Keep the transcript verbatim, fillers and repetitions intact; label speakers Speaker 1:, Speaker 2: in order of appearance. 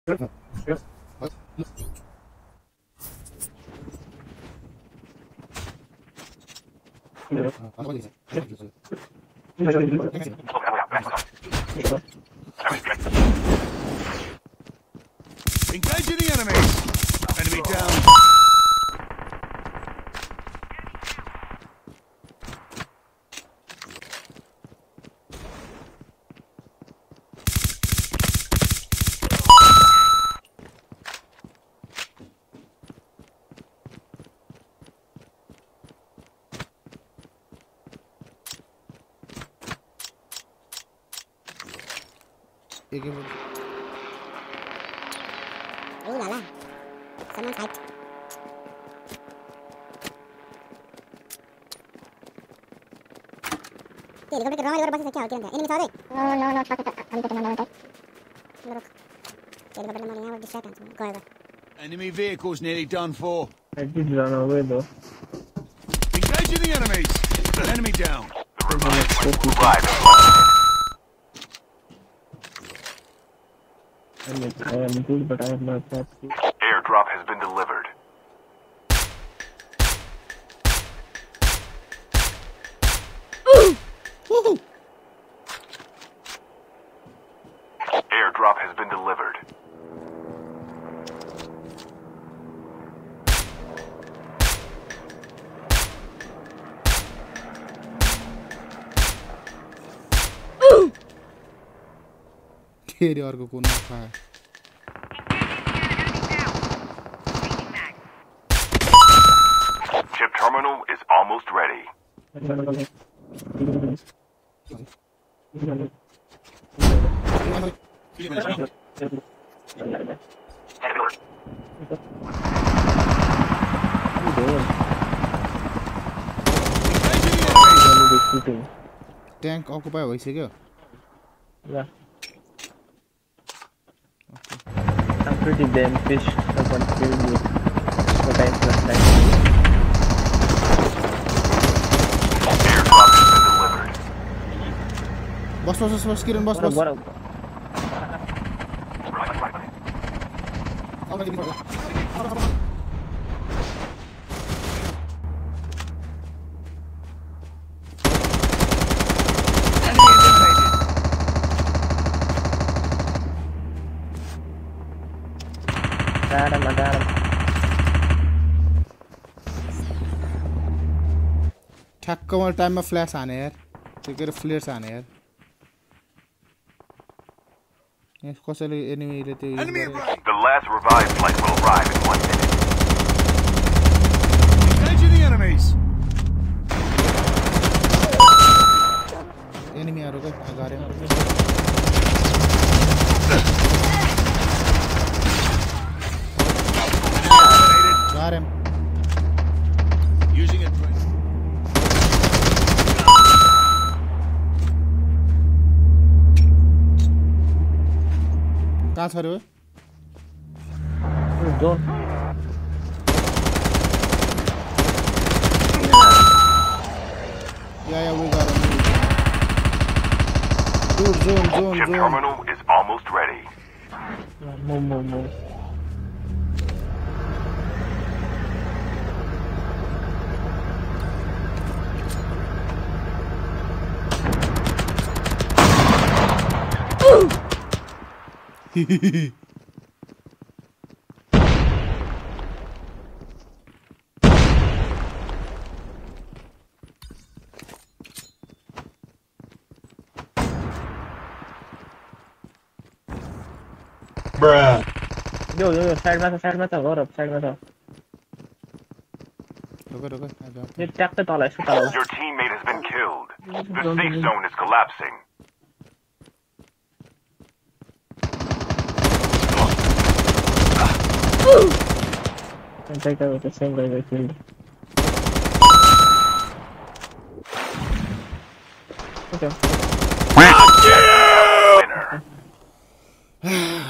Speaker 1: Engaging the enemy. Enemy down.
Speaker 2: Ooh la la. Someone's hyped. Okay, helicopter wrong helicopter bus से क्या होती है? Enemy सारे? No no no, fuck it. I'm getting another attack. Look. Helicopter मारे यहाँ पर distract है. Go ahead.
Speaker 1: Enemy vehicle's nearly done for.
Speaker 3: I did run away though.
Speaker 1: Engaging the enemies. Enemy down.
Speaker 4: The revived flight will arrive in one minute.
Speaker 3: I am good, but I have not that.
Speaker 4: Airdrop has been delivered.
Speaker 1: Woohoo!
Speaker 4: Airdrop has been delivered.
Speaker 5: तेरे और को कौन रखा है?
Speaker 4: Chip terminal is almost ready.
Speaker 5: Tank occupy भइसक्यो?
Speaker 3: Yeah. I'm pretty damn fish. Someone killed me. But I first time.
Speaker 4: Airdrop has been delivered.
Speaker 5: Boss, boss, boss, boss, Kiran, boss, boss.
Speaker 3: What a... Got him, I got him.
Speaker 5: ठ्याक्कमा टाइममा flash हाने यार. त्यो के फ्लेयर्स हाने यार. यहाँ कसैले एनिमीले त्यो
Speaker 4: The last revived flight will arrive in one minute.
Speaker 1: Engaging the enemies.
Speaker 5: एनिमीहरुको गरे. Got him.
Speaker 1: Using it.
Speaker 5: कहाँ छ रे?
Speaker 3: Don't.
Speaker 5: Yeah, yeah, we got him. Dude, zone, zone,
Speaker 4: Chip
Speaker 5: zone.
Speaker 4: terminal is almost ready.
Speaker 3: Move, move, move.
Speaker 6: Bruh.
Speaker 3: Yo, yo, yo, side में था, side में था, और अब side में था.
Speaker 5: रुको रुको आ जाओ.
Speaker 3: ये टैप पे ताला है, इसको ताला.
Speaker 4: Your teammate has been killed. The safe zone is collapsing.
Speaker 3: And take out the same guy I killed. Okay.
Speaker 4: Winner.